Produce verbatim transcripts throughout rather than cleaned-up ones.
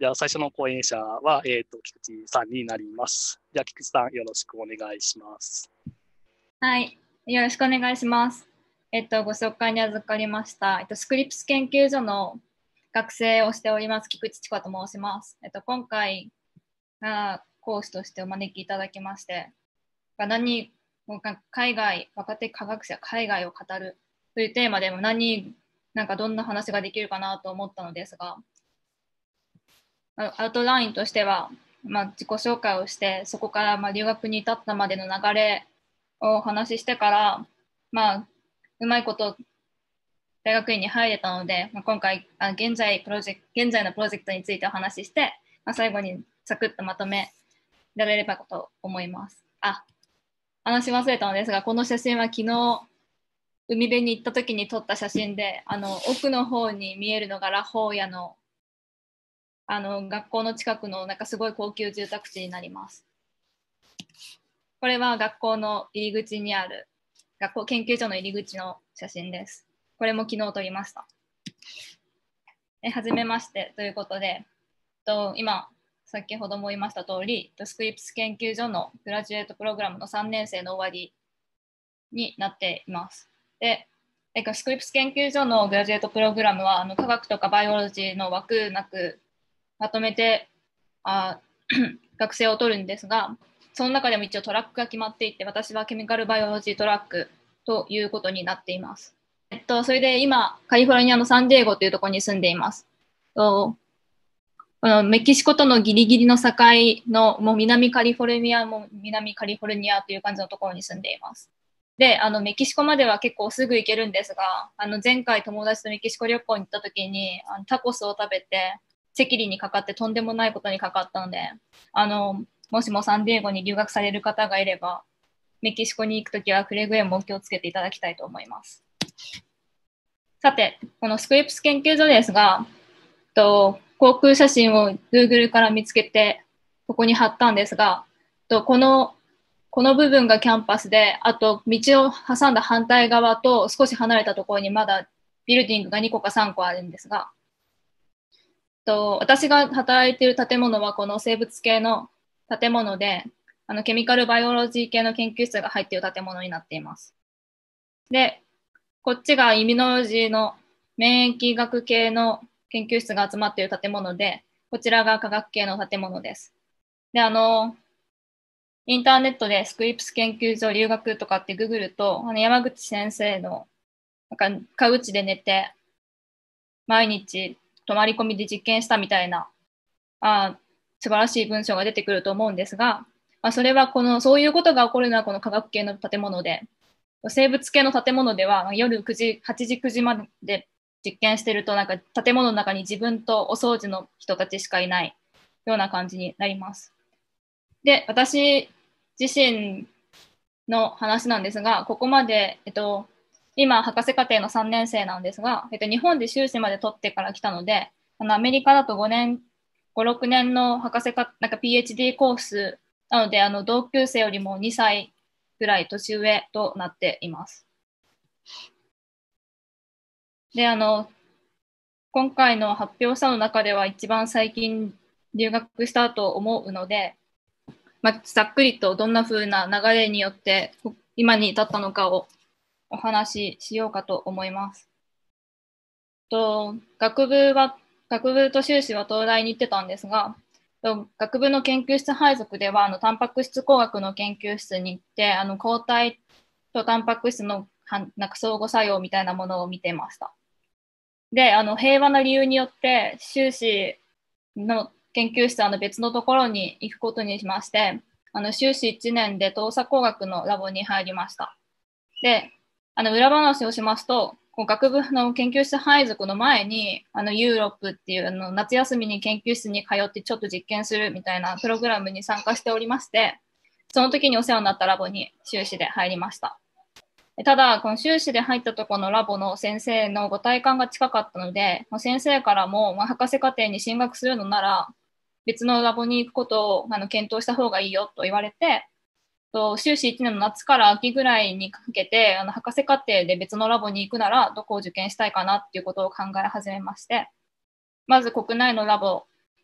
じゃあ最初の講演者は、えーと、菊池さんになります。じゃあ菊池さんよろしくお願いします。 はい、よろしくお願いします。えっと、ご紹介に預かりました。えっと、スクリプス研究所の学生をしております、菊池千佳と申します。えっと、今回が講師としてお招きいただきまして、何海外、若手科学者、海外を語るというテーマでも何、なんかどんな話ができるかなと思ったのですが、アウトラインとしては、まあ、自己紹介をして、そこからまあ留学に至ったまでの流れをお話ししてから、まあ、うまいこと大学院に入れたので、まあ、今回あ現在プロジェクト、現在のプロジェクトについてお話しして、まあ、最後にサクッとまとめられればと思います。あ、話し忘れたのですが、この写真は昨日海辺に行った時に撮った写真で、あの奥の方に見えるのがラホーヤのあの学校の近くのなんかすごい高級住宅地になります。これは学校の入り口にある学校研究所の入り口の写真です。これも昨日撮りました。えはじめましてということで、と今先ほども言いました通り、スクリプス研究所のグラジュエートプログラムのさんねん生の終わりになっています。で、スクリプス研究所のグラジュエートプログラムはあの科学とかバイオロジーの枠なくまとめてあ学生を取るんですが、その中でも一応トラックが決まっていて、私はケミカルバイオロジートラックということになっています。えっと、それで今、カリフォルニアのサンディエゴというところに住んでいます。とこのメキシコとのギリギリの境のもう南カリフォルニアも南カリフォルニアという感じのところに住んでいます。で、あのメキシコまでは結構すぐ行けるんですが、あの前回友達とメキシコ旅行に行った時にあのタコスを食べて赤痢にかかってとんでもないことにかかったので、あのもしもサンディエゴに留学される方がいれば、メキシコに行くときはくれぐれもお気をつけていただきたいと思います。さて、このスクリプス研究所ですが、と航空写真を Google から見つけて、ここに貼ったんですが、とこのこの部分がキャンパスで、あと道を挟んだ反対側と少し離れたところにまだビルディングがにこかさんこあるんですが、と私が働いている建物はこの生物系の建物で、あのケミカルバイオロジー系の研究室が入っている建物になっています。で、こっちがイミノロジーの免疫学系の研究室が集まっている建物で、こちらが科学系の建物です。で、あの、インターネットでスクリプス研究所留学とかってググると、あの山口先生のなんか川口で寝て、毎日泊まり込みで実験したみたいな、あ素晴らしい文章が出てくると思うんですが、まあ、それはこの、そういうことが起こるのはこの科学系の建物で、生物系の建物では夜くじ、はちじ、くじまで実験してると、なんか建物の中に自分とお掃除の人たちしかいないような感じになります。で、私自身の話なんですが、ここまで、えっと、今、博士課程のさんねん生なんですが、えっと、日本で修士まで取ってから来たので、あのアメリカだとごねん、ご、ろくねんの博士課、なんか ピーエイチディー コースなので、あの同級生よりもにさいぐらい年上となっています。で、あの、今回の発表したの中では一番最近留学したと思うので、まあ、ざっくりとどんな風な流れによって今に至ったのかをお話ししようかと思います。と学部は学部と修士は東大に行ってたんですが、と学部の研究室配属ではあのタンパク質工学の研究室に行ってあの抗体とタンパク質のなんか相互作用みたいなものを見てました。で、あの平和な理由によって修士の研究室はあの別のところに行くことにしまして、あの修士いちねんで動作工学のラボに入りました。で、あの裏話をしますと、こう学部の研究室配属の前に、あのユーロップっていうあの夏休みに研究室に通ってちょっと実験するみたいなプログラムに参加しておりまして、その時にお世話になったラボに修士で入りました。ただ、この修士で入ったところのラボの先生のご体感が近かったので、先生からも、まあ、博士課程に進学するのなら、別のラボに行くことをあの検討した方がいいよと言われて、と修士いちねんの夏から秋ぐらいにかけて、あの博士課程で別のラボに行くなら、どこを受験したいかなっていうことを考え始めまして、まず国内のラボ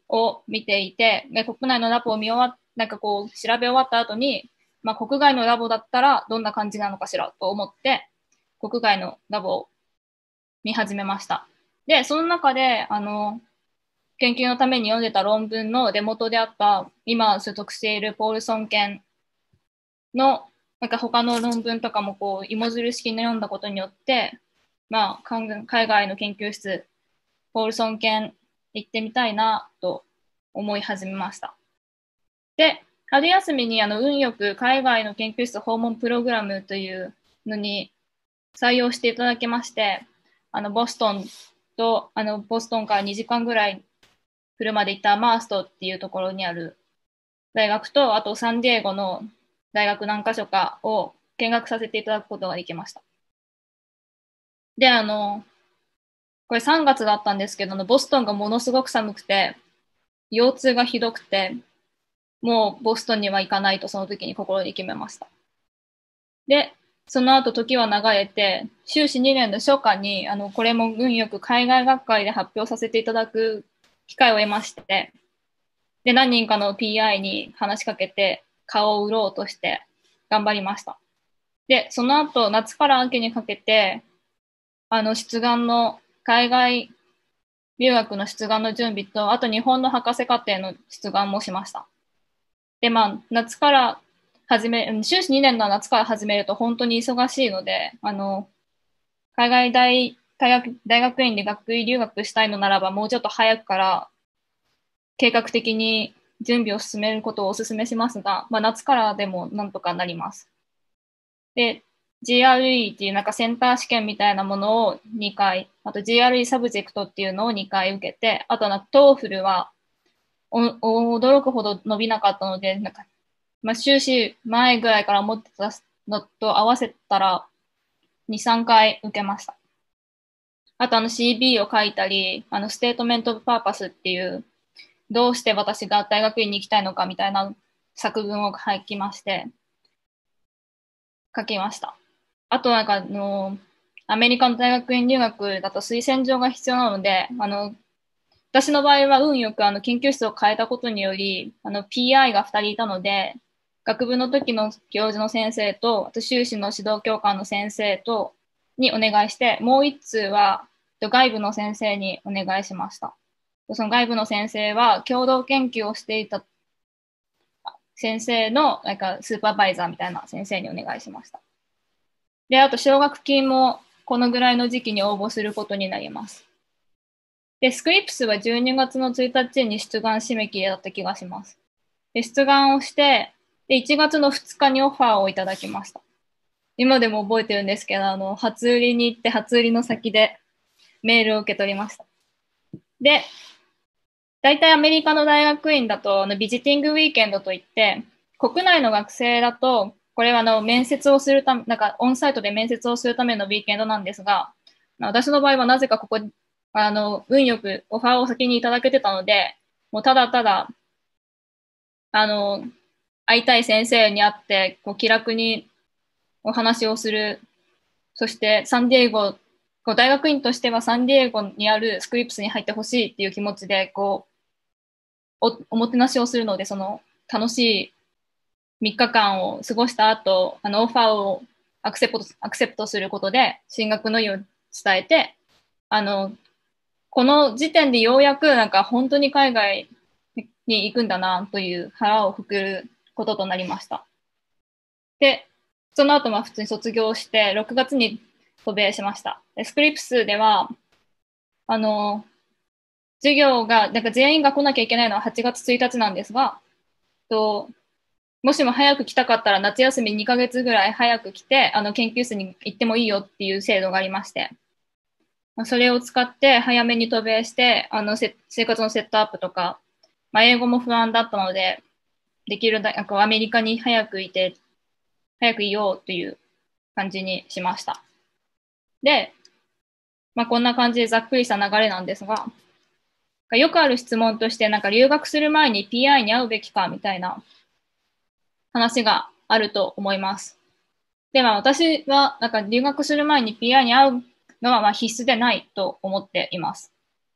を見ていて、で国内のラボを見終わっなんかこう調べ終わった後に、まあ、国外のラボだったらどんな感じなのかしらと思って、国外のラボを見始めました。で、その中で、あの、研究のために読んでた論文の出元であった、今所属しているポールソン研の、なんか他の論文とかもこう、芋づる式に読んだことによって、まあ、海外の研究室、ポールソン研行ってみたいなと思い始めました。で、春休みにあの運よく海外の研究室訪問プログラムというのに採用していただきまして、あのボストンと、あのボストンからにじかんぐらい車で行ったマーストっていうところにある大学と、あとサンディエゴの大学何か所かを見学させていただくことができました。で、あの、これさんがつだったんですけど、ボストンがものすごく寒くて、腰痛がひどくて、もうボストンには行かないとその時に心に決めました。で、その後時は流れて、修士にねんの初夏に、あの、これも運よく海外学会で発表させていただく機会を得まして、で、何人かの ピーアイ に話しかけて、顔を売ろうとして頑張りました。で、その後、夏から秋にかけて、あの、出願の、海外留学の出願の準備と、あと日本の博士課程の出願もしました。で、まあ、夏から始め、修士にねんの夏から始めると本当に忙しいので、あの、海外大大学大学院で学位留学したいのならば、もうちょっと早くから計画的に準備を進めることをお勧めしますが、まあ、夏からでもなんとかなります。で、ジーアールイー っていうなんかセンター試験みたいなものをにかい、あと ジーアールイー サブジェクトっていうのをにかい受けて、あとな トーフル はお驚くほど伸びなかったので、なんか、まあ、修士前ぐらいから思ってたのと合わせたらに、さんかい受けました。あとあの シービー を書いたり、あのステートメントオブパーパスっていう、どうして私が大学院に行きたいのかみたいな作文を書きまして、書きました。あとなんかあの、アメリカの大学院留学だと推薦状が必要なので、あの、私の場合は運よくあの研究室を変えたことにより、あの ピーアイ がふたりいたので、学部の時の教授の先生と、あと修士の指導教官の先生と、にお願いして、もう一通は外部の先生にお願いしました。その外部の先生は共同研究をしていた先生のなんかスーパーバイザーみたいな先生にお願いしました。で、あと奨学金もこのぐらいの時期に応募することになります。で、スクリプスはじゅうにがつのついたちに出願締め切りだった気がします。で、出願をして、で、いちがつのふつかにオファーをいただきました。今でも覚えてるんですけど、あの、初売りに行って、初売りの先でメールを受け取りました。で、大体アメリカの大学院だと、あのビジティングウィーケンドといって、国内の学生だと、これはあの面接をするため、なんかオンサイトで面接をするためのウィーケンドなんですが、私の場合はなぜかここ、あの、運よくオファーを先にいただけてたので、もうただただ、あの、会いたい先生に会って、こう気楽にお話をする。そしてサンディエゴ、こう大学院としてはサンディエゴにあるスクリプスに入ってほしいっていう気持ちで、こう、お、おもてなしをするので、その楽しいみっかかんを過ごした後、あのオファーをアクセプト、アクセプトすることで進学の意を伝えて、あの、この時点でようやくなんか本当に海外に行くんだなという腹をくくることとなりました。で、その後は普通に卒業して、ろくがつに渡米しました。スクリプスでは、あの、授業が、なんか全員が来なきゃいけないのははちがつついたちなんですが、ともしも早く来たかったら夏休みにかげつぐらい早く来て、あの研究室に行ってもいいよっていう制度がありまして、それを使って早めに渡米して、あの生活のセットアップとか、まあ、英語も不安だったので、できるだけアメリカに早くいて、早くいようという感じにしました。で、まあ、こんな感じでざっくりした流れなんですが、よくある質問として、なんか留学する前に ピーアイ に会うべきかみたいな話があると思います。で、まあ私はなんか留学する前に ピーアイ に会うのはまあ必須でないと思っています。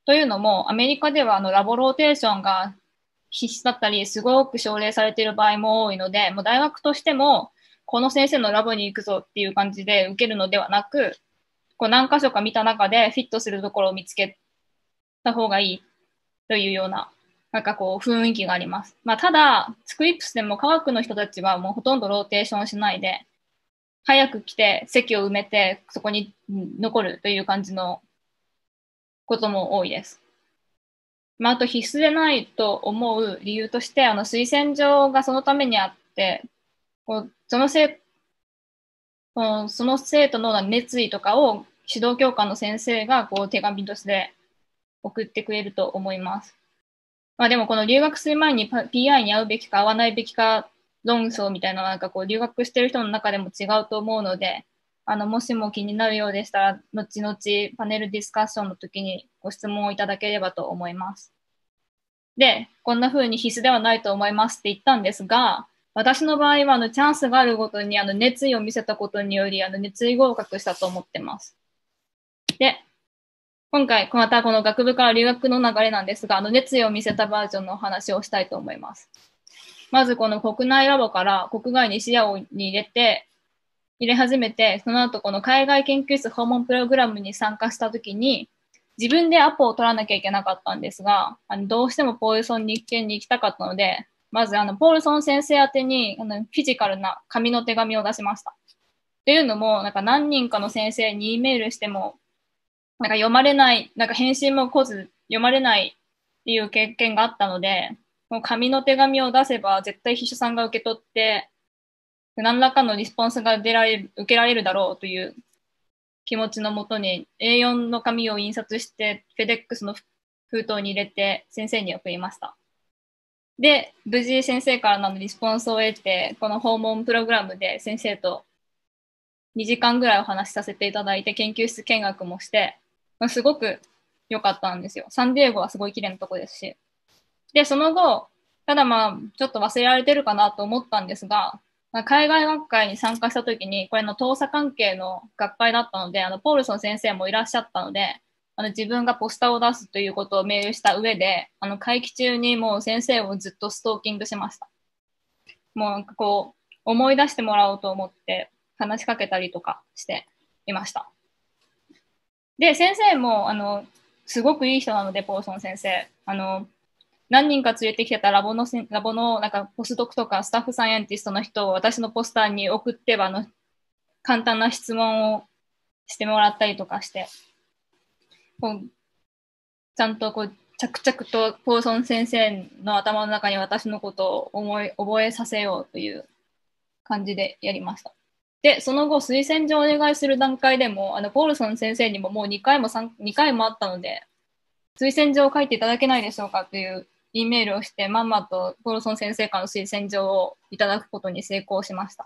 というのも、アメリカではあのラボローテーションが必須だったり、すごく奨励されている場合も多いので、もう大学としても、この先生のラボに行くぞっていう感じで受けるのではなく、こう何箇所か見た中でフィットするところを見つけた方がいいというような、なんかこう雰囲気があります。まあ、ただ、スクリプスでも科学の人たちはもうほとんどローテーションしないで、早く来て席を埋めてそこに残るという感じのことも多いです。まあ、あと必須でないと思う理由として、あの推薦状がそのためにあって、こうそのせその生徒の熱意とかを指導教官の先生がこう手紙として送ってくれると思います。まあ、でもこの留学する前に ピーアイ に会うべきか会わないべきか論争みたいなのはなんかこう留学してる人の中でも違うと思うので、あのもしも気になるようでしたら後々パネルディスカッションの時にご質問をいただければと思います。で、こんな風に必須ではないと思いますって言ったんですが、私の場合はあのチャンスがあるごとにあの熱意を見せたことによりあの熱意合格したと思ってます。で、今回またこの学部から留学の流れなんですが、あの熱意を見せたバージョンのお話をしたいと思います。まずこの国内ラボから国外に視野に入れて、入れ始めて、その後この海外研究室訪問プログラムに参加したときに、自分でアポを取らなきゃいけなかったんですが、あのどうしてもポールソン日研に行きたかったので、まずあのポールソン先生宛てにあのフィジカルな紙の手紙を出しました。っていうのも、なんか何人かの先生に E メールしても、なんか読まれない、なんか返信も来ず読まれないっていう経験があったので、もう紙の手紙を出せば絶対秘書さんが受け取って、何らかのリスポンスが出られる、受けられるだろうという気持ちのもとに エーよん の紙を印刷してフェデックスの封筒に入れて先生に送りました。で、無事先生からのリスポンスを得て、この訪問プログラムで先生とにじかんぐらいお話しさせていただいて、研究室見学もして、すごく良かったんですよ。サンディエゴはすごい綺麗なとこですし。で、その後、ただまあ、ちょっと忘れられてるかなと思ったんですが、海外学会に参加したときに、これの盗作関係の学会だったので、あのポールソン先生もいらっしゃったので、あの自分がポスターを出すということをメールした上で、あの会期中にもう先生をずっとストーキングしました。もうなんかこう、思い出してもらおうと思って話しかけたりとかしていました。で、先生も、あの、すごくいい人なので、ポールソン先生。あの、何人か連れてきてたラボの、ラボのなんかポスドクとかスタッフサイエンティストの人を私のポスターに送っては、あの、簡単な質問をしてもらったりとかして、こうちゃんとこう着々とポーソン先生の頭の中に私のことを思い覚えさせようという感じでやりました。で、その後、推薦状をお願いする段階でも、あのポールソン先生にももうにかいもにかいもあったので、推薦状を書いていただけないでしょうかという E メールをして、まんまとポールソン先生からの推薦状をいただくことに成功しました。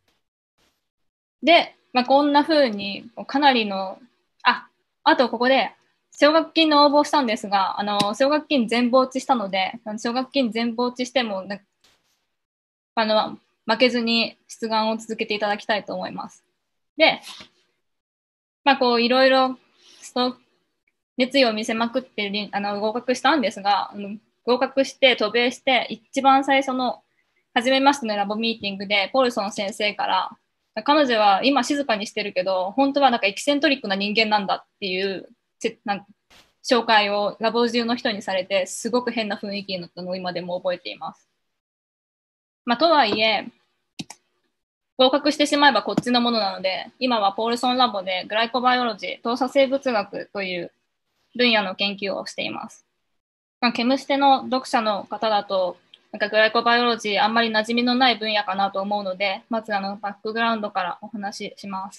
で、まあ、こんな風にかなりの、あ、あとここで、奨学金の応募したんですが、あの奨学金全放置したので、奨学金全放置しても、あの負けずに出願を続けていただきたいと思います。で、まあ、こういろいろ熱意を見せまくってあの合格したんですが、合格して渡米して一番最初の初めましてのラボミーティングでポールソン先生から彼女は今静かにしてるけど本当はなんかエキセントリックな人間なんだっていうなんか紹介をラボ中の人にされてすごく変な雰囲気になったのを今でも覚えています。まあ、とはいえ合格してしまえばこっちのものなので今はポールソンラボでグライコバイオロジー動作生物学という分野の研究をしています。まあ、ケムステの読者の方だとなんかグライコバイオロジーあんまり馴染みのない分野かなと思うので、まずあのバックグラウンドからお話しします。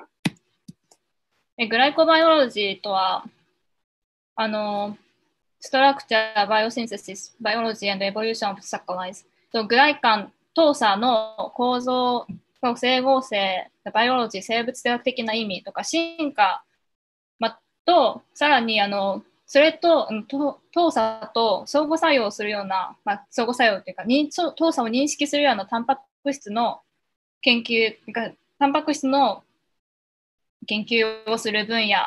グライコバイオロジーとは、あの、ストラクチャー、バイオシンセシス、バイオロジー、エボリューションオブサッカライズ。グライカン、糖鎖の構造、整合性、バイオロジー、生物学的な意味とか、進化、ま、と、さらにあの、それと、糖鎖と相互作用するような、まあ、相互作用というか、糖鎖を認識するようなタンパク質の研究、タンパク質の研究をする分野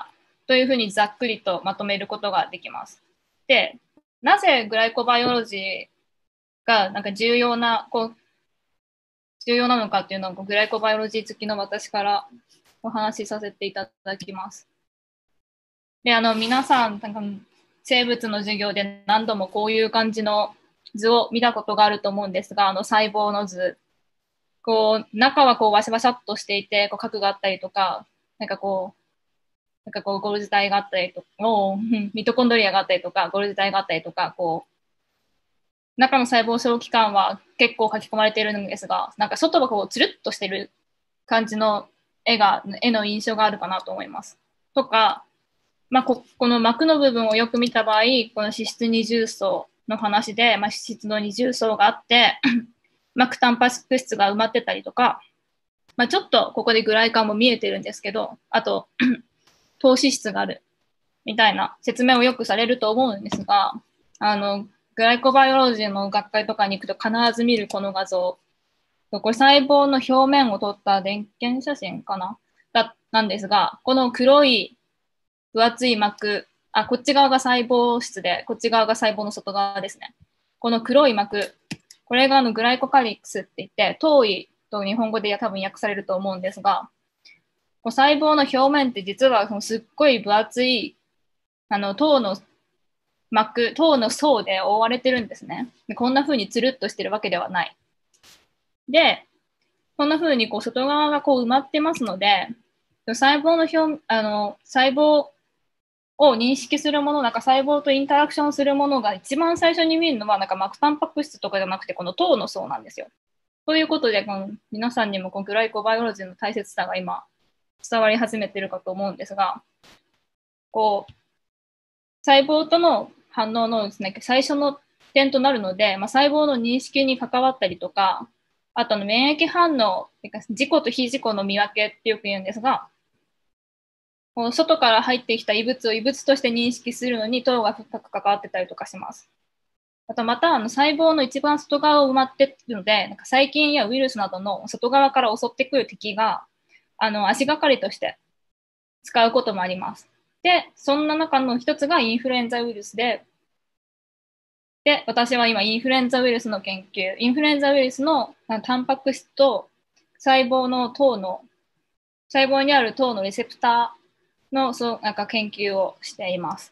というふうにざっくりとまとめることができます。で、なぜグライコバイオロジーがなんか重要な、こう、重要なのかっていうのをグライコバイオロジー好きの私からお話しさせていただきます。で、あの、皆さん、なんか生物の授業で何度もこういう感じの図を見たことがあると思うんですが、あの細胞の図。こう、中はこうワシャワシャっとしていて、こう核があったりとか、なんかこう、なんかこうゴルジュ体があったりとか、ミトコンドリアがあったりとか、ゴルジュ体があったりとか、こう、中の細胞小器官は結構書き込まれているんですが、なんか外はこうつるっとしてる感じの絵が、絵の印象があるかなと思います。とか、まあ、こ, この膜の部分をよく見た場合、この脂質二重層の話で、まあ、脂質の二重層があって、膜タンパク質が埋まってたりとか、まあ、ちょっとここでグライカンも見えてるんですけど、あと、糖脂質があるみたいな説明をよくされると思うんですが、あの、グライコバイオロジーの学会とかに行くと必ず見るこの画像。これ細胞の表面を撮った電源写真かなだなんですが、この黒い分厚い膜、あ、こっち側が細胞質で、こっち側が細胞の外側ですね。この黒い膜、これがあのグライコカリックスって言って、糖位と日本語で多分訳されると思うんですが、細胞の表面って実はすっごい分厚いあの糖の膜、糖の層で覆われてるんですね。でこんな風につるっとしてるわけではない。で、こんな風にこう外側がこう埋まってますので、細胞の表、あの細胞を認識するもの、なんか細胞とインタラクションするものが一番最初に見るのは、なんか膜タンパク質とかじゃなくて、この糖の層なんですよ。ということで、この皆さんにもこのグライコバイオロジーの大切さが今伝わり始めているかと思うんですが、こう細胞との反応のですね、最初の点となるので、まあ、細胞の認識に関わったりとか、あとの免疫反応、自己と非自己の見分けってよく言うんですが、こう外から入ってきた異物を異物として認識するのに糖が深く関わってたりとかします。あとまたあの細胞の一番外側を埋まっているので、なんか細菌やウイルスなどの外側から襲ってくる敵があの足がかりとして使うこともあります。で、そんな中の一つがインフルエンザウイルスで、で、私は今インフルエンザウイルスの研究、インフルエンザウイルスのタンパク質と細胞の糖の、細胞にある糖のレセプターのそうなんか研究をしています。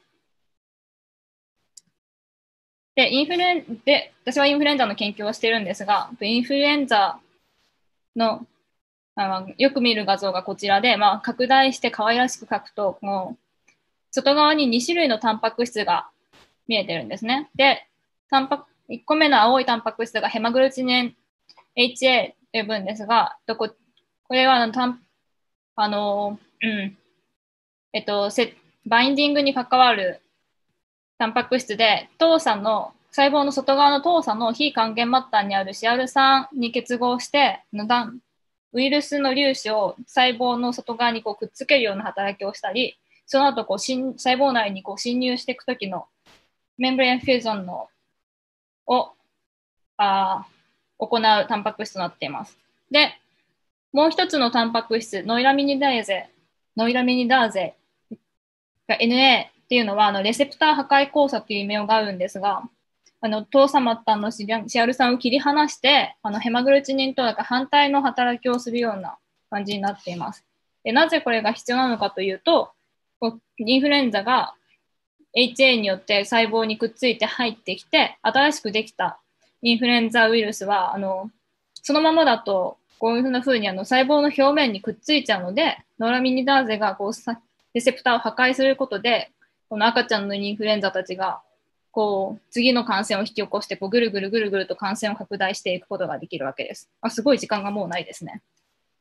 で、インフルエンで、私はインフルエンザの研究をしているんですが、インフルエンザのあのよく見る画像がこちらで、まあ、拡大して可愛らしく描くと、もう外側にに種類のタンパク質が見えてるんですね。で、タンパいっこめの青いタンパク質がヘマグルチネン エイチエー という分ですが、ここれはあのタンあの、うん、えっと、バインディングに関わるタンパク質で、糖鎖の、細胞の外側の糖鎖の非還元末端にあるシアル酸に結合して、ウイルスの粒子を細胞の外側にこうくっつけるような働きをしたり、その後こう細胞内にこう侵入していくときのメンブレンフュージョンのをあ行うタンパク質となっています。で、もう一つのタンパク質、ノイラミニダーゼ、ノイラミニダーゼが エヌエー っていうのは、あのレセプター破壊交差という異名があるんですが、あの糖鎖末端のシアル酸を切り離して、あのヘマグルチニンとなんか反対の働きをするような感じになっています。でなぜこれが必要なのかというと、インフルエンザが エイチエー によって細胞にくっついて入ってきて、新しくできたインフルエンザウイルスは、あのそのままだと、こういうふうな風にあの細胞の表面にくっついちゃうので、ノラミニダーゼがこうレセプターを破壊することで、この赤ちゃんのインフルエンザたちが、こう、次の感染を引き起こして、こうぐるぐるぐるぐると感染を拡大していくことができるわけです。あ、すごい時間がもうないですね。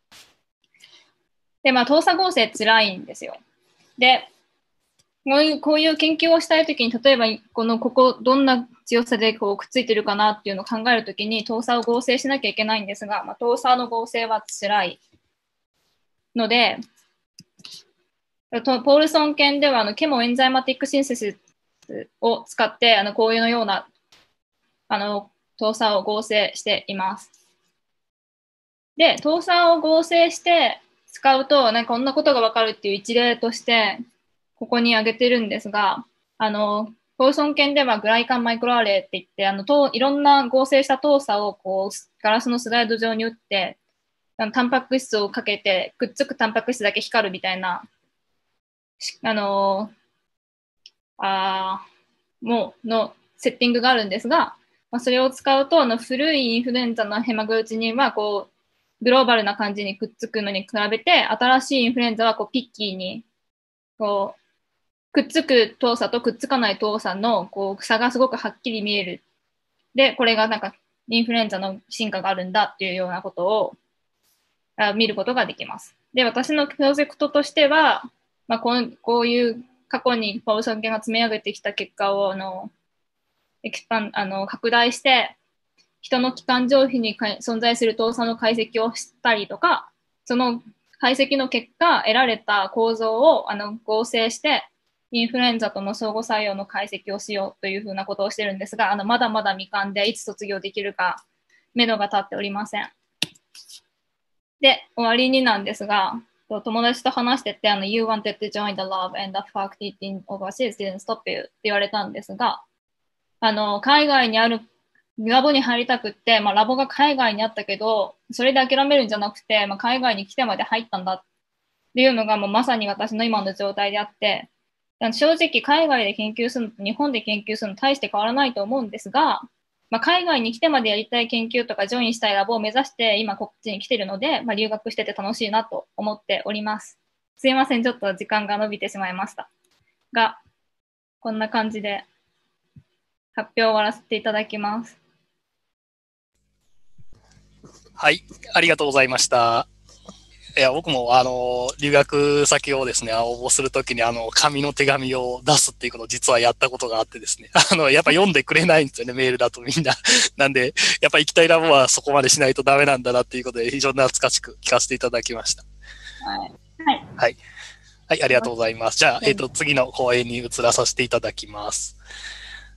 で、まあ、糖鎖合成つらいんですよ。で、こういう、こういう研究をしたいときに、例えば、この、ここ、どんな強さでこうくっついてるかなっていうのを考えるときに、糖鎖を合成しなきゃいけないんですが、まあ、糖鎖の合成はつらいので、ポールソン犬ではあのケモエンザイマティックシンセシスを使ってあのこういうのようなあの糖鎖を合成しています。で、糖鎖を合成して使うと、なんかこんなことがわかるっていう一例として、 ここに挙げてるんですが、あの、ポイソン犬ではグライカンマイクロアレイって言って、あの、といろんな合成した糖鎖をこう、ガラスのスライド上に打って、あのタンパク質をかけて、くっつくタンパク質だけ光るみたいな、あの、あもう、のセッティングがあるんですが、まあ、それを使うと、あの、古いインフルエンザのヘマグルチニンは、こう、グローバルな感じにくっつくのに比べて、新しいインフルエンザは、こう、ピッキーに、こう、くっつく糖鎖とくっつかない糖鎖のこう差がすごくはっきり見える。で、これがなんかインフルエンザの進化があるんだっていうようなことをあ見ることができます。で、私のプロジェクトとしては、まあ、こうこういう過去にパウソン犬が積み上げてきた結果をあのエキスパンあの拡大して、人の器官上皮に存在する糖鎖の解析をしたりとか、その解析の結果得られた構造をあの合成して、インフルエンザとの相互作用の解析をしようというふうなことをしてるんですが、あのまだまだ未完でいつ卒業できるか目処が立っておりません。で、終わりになんですが、友達と話してて、あの You wanted to join the lab and the fact eating overseas didn't stop you って言われたんですが、あの海外にあるラボに入りたくって、まあ、ラボが海外にあったけど、それで諦めるんじゃなくて、まあ、海外に来てまで入ったんだっていうのがもうまさに私の今の状態であって、正直海外で研究するのと日本で研究するの大して変わらないと思うんですが、まあ、海外に来てまでやりたい研究とかジョインしたいラボを目指して今こっちに来てるので、まあ、留学してて楽しいなと思っております。すいません、ちょっと時間が伸びてしまいましたが、こんな感じで発表を終わらせていただきます。 はい、ありがとうございました。いや、僕も、あの、留学先をですね、応募するときに、あの、紙の手紙を出すっていうことを実はやったことがあってですね、あの、やっぱ読んでくれないんですよね、メールだとみんな。なんで、やっぱ行きたいラボはそこまでしないとダメなんだなっていうことで、非常に懐かしく聞かせていただきました。 はい。はい。 はい。はい、ありがとうございます。じゃあ、えっと、次の講演に移らさせていただきます。